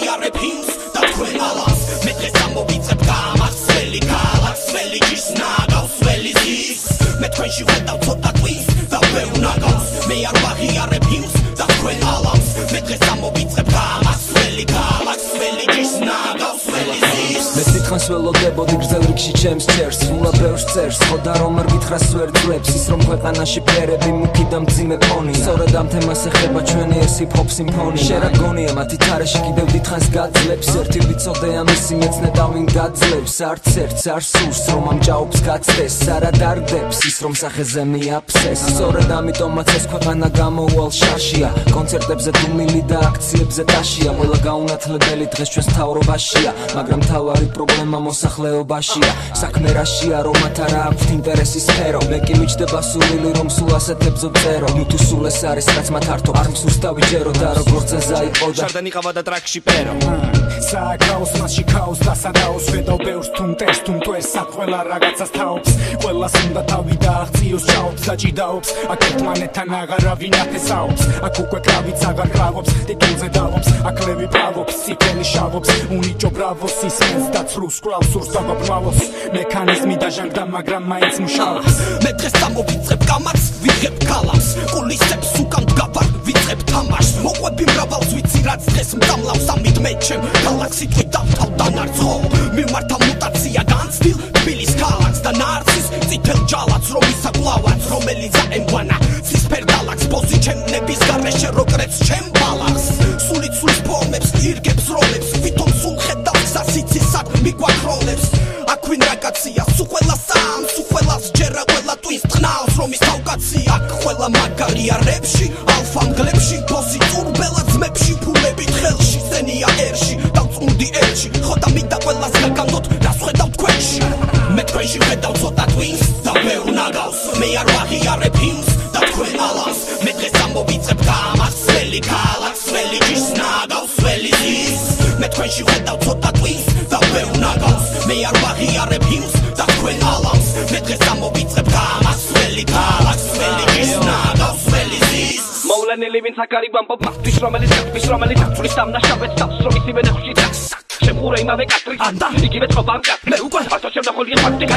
ვაღიარებ იმს და თქვენ ალამს მე დღეს ამოვიწებ გამას ველი ქალაქს ველი ჭიშნაგავს ველი ზიზღს მე თქვენში ვხედავ ცოტა ტვინს და ვერ უნაგავს მე არ ვაღიარებ იმს და თქვენ ალამს მე დღეს ამოვიწებ გამას ველი ქალაქს ველი ჭიშნაგავს ველი ზიზღს მე სიტყვას ველოდებოდი გრძელ რიგში ჩემს წერს სულა ბევრს წერს ხოდა რომ არ გითხრას ვერ ძლებს ის რომ ქვეყანაში ფერები მუქი და მძიმე ფონი სწორედ ამ თემას ეხება ჩვენი ეს ჰიპ-ჰოპ სიმფონია შენ რა გონია მათი თარეში კიდევ დიდხანს გაძლებს ერთი ვიცოდე ამისი მეცნე და ვინ გაძლევს არც ერთს არ სურს რომ ამ ჭაობს გაცდეს არა დარდებს ის რომ სახეზე მიაფსეს სწორედ ამიტომაც ეს ქვეყანა გამოუვალ შაშია კონცერტებზე დუმილი და აქციებზე ტაშია ყველა გაუნათლებელი დღეს ჩვენს მთავრობაშია მაგრამ მთავარი პრობლემა მოსახლეობაშია საქმე რაშია რომ მათ არ აქვთ ინტერესის სფერო მე კი მიჩდება სურვილი რომ სულ ასეთებზო წერო ნუ თუ სულ ეს არის რაც მათ ართო არ მსურს დავიჯერო და როგორც ეზა იყო და შარდანი ყავა და ტრაქში პერო სააკრაოს მასში ქაოს და სადაოს ხედავ ბევრს თუმტეს თუმტეს აქ ყველა რაღაცას თაობს ყველას უნდა თავი დააღწიოს ჭაობს და ჭიდაობს აქ ერთმანეთთან აღარავინ ათესაობს აქ უკვე კრავიც აღარ კრავობს ტიტულზე დავობს აქ ლევი პრავობს სიფელი შავობს უნიჭო ბრავოს ისმენს და ცრუს კვლავს სურს დაგაბრმავოს მექანიზმი დაჟანგდა მაგრამ მაინც მუშაობს მე დღეს ამოვიწებ კამარს ვიღებ კალამს კულისებს უკან დგავარ ვიწყებ თამაშს მოყვები მრავალს ვიცი რაც დღეს მდამლავს ამით მე ჩემ გალაქსი თვით დავთავ დანარცხო მიმართა მუტაცია განცდილ თბილის ქალაქს და ნარცის წითელ ჯალათს რომ ისაკლავაც რომელიც აემგვანა ცისფერ დალაკს ბოსი ჩემ ნების გარეშე როგრეც ჩემ ბალახს სულით სულის ფორმებს ირგებს როლებს ვითომ სულ ხედავს სასიცისად მიგვაქროლებს აქ ვინ რაკაცია სუ ყველა სამს სუ ყველას ჯერა ყველა ტვინს ტყნავს რომ ის თავკაცია აქ ყველა მაგარია რეპში ალფა მგლებში ბოსი წურბელა ძმებში ფულებით ხელში სენია ერში დავწმუნდი ერში ხოდა მინდა ყველას გაგანდოთ რას ხედავ თქვენში მე თქვენში ვხედავ ცოტა ტვინს და ვერ უნაგავს მე არ ვაღიარებ იმს და თქვენ ალამს მე დღეს ამოვიწებ გამას ველი ქალაქს ველი ჭიშნაგავს ველი ზიზღს მე თქვენში ვხედავ ცოტა ტვინს და ვერ უნაგავს მე არ ვაღიარებ იმს და თქვენ ალამს მე დღეს ამოვიწებ გამას ველი ქალაქს ველი ჭიშნაგავს ველი ზიზღს მოვლენილი ვინც აქარი ბამბობ მათთვის რომელიც გაწვის რომელიც აწვის დამნაშავეც თავს რომ ისივე ნეხში დაკს შემხურე იმავე კატრის ანდა იგივე წყობა მკაც მე უკვე ათო შემნახულია ფაქტი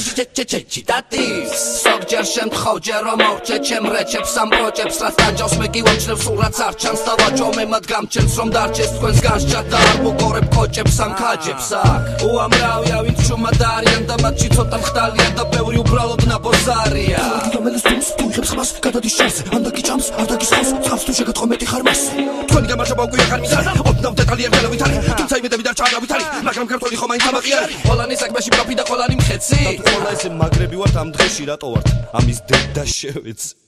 გაჩეჩე დატის სოგჯერ შემთხოვ ჯერ რომ მოვჭე ჩემ რეჩებს ამ პროჭებს რაც დაჯავს მე კი ვაჩნევ სულ რაც არ ჩანს და ვაჭო მე მათ გამჩენს რომ დარჩეს თქვენს განსჯა და არ მოგორებ კოჭებს ამ ხაჯებს აქ უამრავია ვინც შუმად არიან და მათში ცოტა მხდალია და ბევრი უბრალოდ ნაბოზარია რომელიც თუმს თუიხებს ხმას გადადის შარზე ან დაგიჭამს არ დაგისხავს ცხავს თუ შეგატყო მეტი ხარ მას თქვენი გამარჯობა უკვე აღარ მიზანა ოდნავ დეტალია მგელობით არის თუმცა იმედები და ჭარბით არის მაგრამ ქართული ხომ აინც ამაყი არის ყველანი საქმეში პროფი და ყველანი მხეცი და თუ ყველა ესე მაგრები ვართ ამ დღეში რატო ვართ ამის დედა შევეც